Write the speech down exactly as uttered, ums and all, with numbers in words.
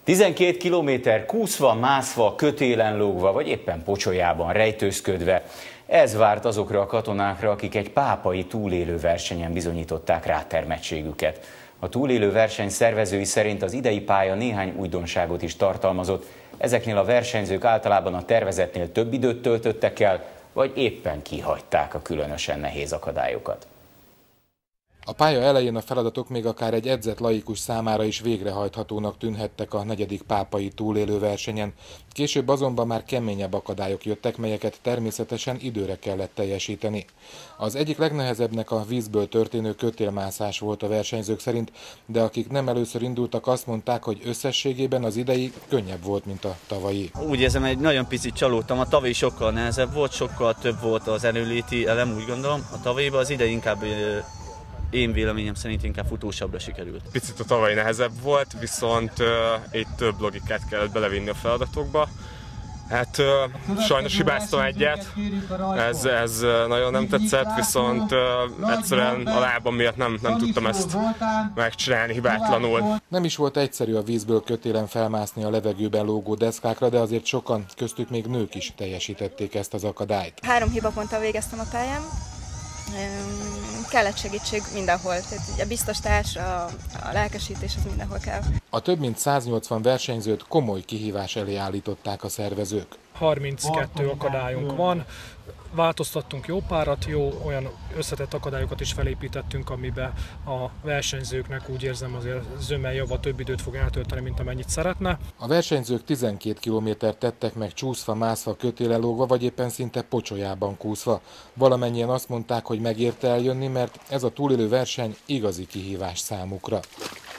tizenkét kilométer kúszva, mászva, kötélen lógva, vagy éppen pocsolyában rejtőzködve. Ez várt azokra a katonákra, akik egy pápai túlélő versenyen bizonyították rátermettségüket. A túlélő verseny szervezői szerint az idei pálya néhány újdonságot is tartalmazott. Ezeknél a versenyzők általában a tervezetnél több időt töltöttek el, vagy éppen kihagyták a különösen nehéz akadályokat. A pálya elején a feladatok még akár egy edzett laikus számára is végrehajthatónak tűnhettek a negyedik pápai túlélő versenyen. Később azonban már keményebb akadályok jöttek, melyeket természetesen időre kellett teljesíteni. Az egyik legnehezebbnek a vízből történő kötélmászás volt a versenyzők szerint, de akik nem először indultak, azt mondták, hogy összességében az idei könnyebb volt, mint a tavalyi. Úgy érzem, egy nagyon picit csalódtam, a tavalyi sokkal nehezebb volt, sokkal több volt az erőléti elem, úgy gondolom. A tavalyiban az idei inkább én véleményem szerint inkább futósabbra sikerült. Picit a tavalyi nehezebb volt, viszont uh, egy több logikát kellett belevinni a feladatokba. Hát uh, sajnos hibáztam egyet, ez, ez nagyon nem tetszett, viszont uh, egyszerűen a lábam miatt nem, nem tudtam ezt megcsinálni hibátlanul. Nem is volt egyszerű a vízből kötélen felmászni a levegőben lógó deszkákra, de azért sokan, köztük még nők is teljesítették ezt az akadályt. Három hibaponttal végeztem a pályán. Kellett segítség mindenhol, tehát a biztos társ, a, a lelkesítés az mindenhol kell. A több mint száznyolcvan versenyzőt komoly kihívás elé állították a szervezők. harminckettő akadályunk van, változtattunk jó párat, jó olyan összetett akadályokat is felépítettünk, amiben a versenyzőknek úgy érzem azért zömmel java több időt fog eltölteni, mint amennyit szeretne. A versenyzők tizenkét kilométert tettek meg csúszva, mászva, kötélen lógva, vagy éppen szinte pocsolyában kúszva. Valamennyien azt mondták, hogy megérte eljönni, mert ez a túlélő verseny igazi kihívás számukra.